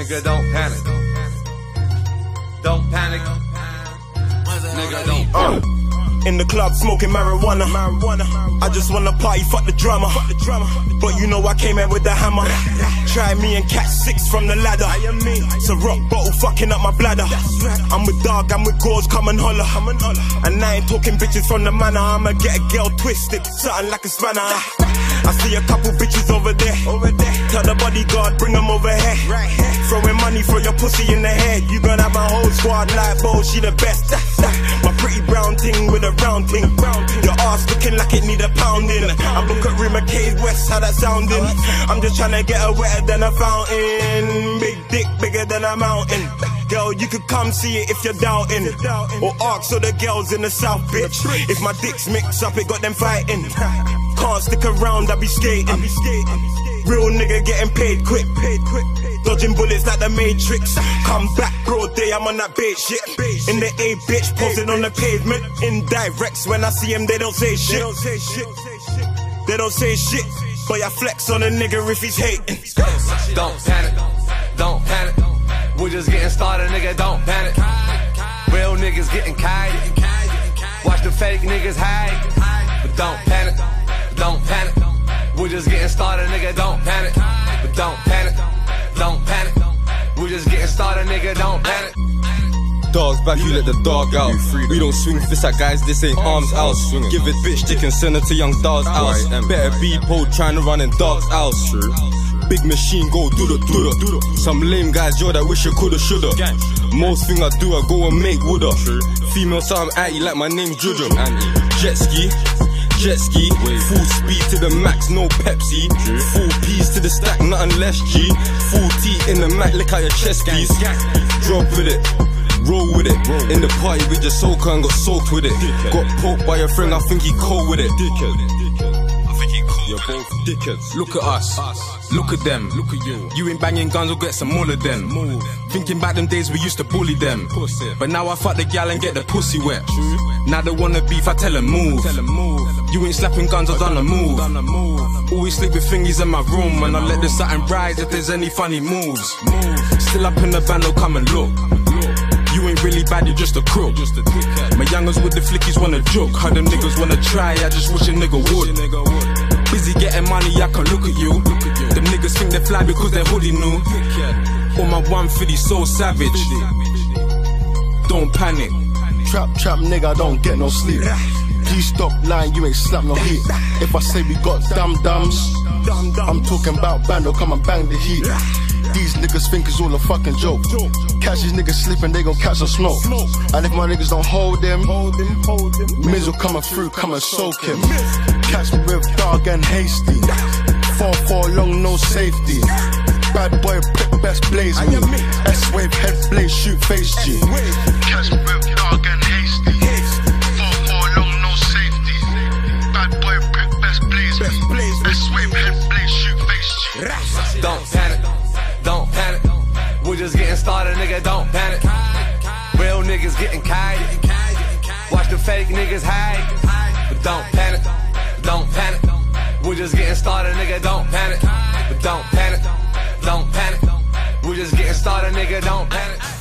nigga, don't panic. Don't panic. Nigga, don't panic. In the club smoking marijuana. I just wanna party, fuck the drama. But you know I came in with the hammer. Try me and catch 6 from the ladder. It's a rock bottle fucking up my bladder. I'm with dog, I'm with gauze, come and holler. And I ain't talking bitches from the manor. I'ma get a girl twisted, something like a spanner. I see a couple bitches over there. Tell the bodyguard, bring them over here. Throwing money for your pussy in the head. You gonna have my whole squad like Bo, she the best. My pretty brown thing with a round thing. Your ass looking like it need a pounding. I look at Rima K's West, how that sounding. I'm just trying to get her wetter than a fountain. Big dick, bigger than a mountain. Girl, you could come see it if you're doubting. Or ask all the girls in the south, bitch. If my dicks mix up, it got them fighting. Can't stick around, I be skating. Real nigga getting paid quick. Dodging bullets like the Matrix. Come back broad day, I'm on that bait shit. In the A bitch, posing on the pavement. Indirects, when I see him, they don't say shit. They don't say shit. But I flex on a nigga if he's hating. Don't panic, don't panic. We're just getting started, nigga, don't panic. Real niggas getting kite. Watch the fake niggas hide. But don't panic, don't panic. We're just getting started, nigga, don't panic. But don't panic, don't panic. We're just getting started, nigga, don't panic. Dogs back, you let the dog out. We don't swing fists at guys, this ain't arms out. Give it bitch, chicken, send her to young dogs out. Better be bold, trying to run in dogs out. Big machine, go do the. Some lame guys, yo, that wish you coulda, shoulda. Most thing I do, I go and make woulda. Female sound anti like my name's Jojo. Jet ski, full speed to the max, no Pepsi. Full P's to the stack, nothing less G. Full T in the Mac, lick out your chest piece. Drop with it, roll with it. In the party with your soaker and got soaked with it. Got poked by your friend, I think he cold with it. You're both dickheads. Look at us, look at them, look at you. You ain't banging guns, we'll get some more of them. Thinking back them days we used to bully them. But now I fuck the gal and get the pussy wet. Now they wanna beef, I tell them move. You ain't slapping guns, I done a move. Always sleep with thingies in my room. And I let the satin rise if there's any funny moves. Still up in the band, they'll come and look. You ain't really bad, you're just a crook. My youngers with the flickies wanna joke. How them niggas wanna try, I just wish a nigga would. Busy getting money, I can look at you. Them niggas think they fly because they're hoodie new. All my 150 so savage. Don't panic. Trap nigga, I don't get no sleep. Please stop lying, you ain't slap no heat. If I say we got dum-dums, I'm talking about bando, come and bang the heat. These niggas think it's all a fucking joke. Catch these niggas sleeping, they gon' catch some smoke. And if my niggas don't hold them, Miz will come through, come and soak him. Catch me with dog and hasty. 4-4 long, no safety. Bad boy, pick best blaze me. S-wave, head blaze, shoot face G. Catch me with dog and hasty. 4-4 long, no safety. Bad boy, pick best blaze me. S-wave, head blaze, shoot face G. Don't panic, don't panic. We're just getting started, nigga, don't panic. Real niggas getting kite. Watch the fake niggas hide. But don't panic, don't panic. We're just getting started, nigga, don't panic. But don't panic, don't panic. We're just getting started, nigga, don't panic.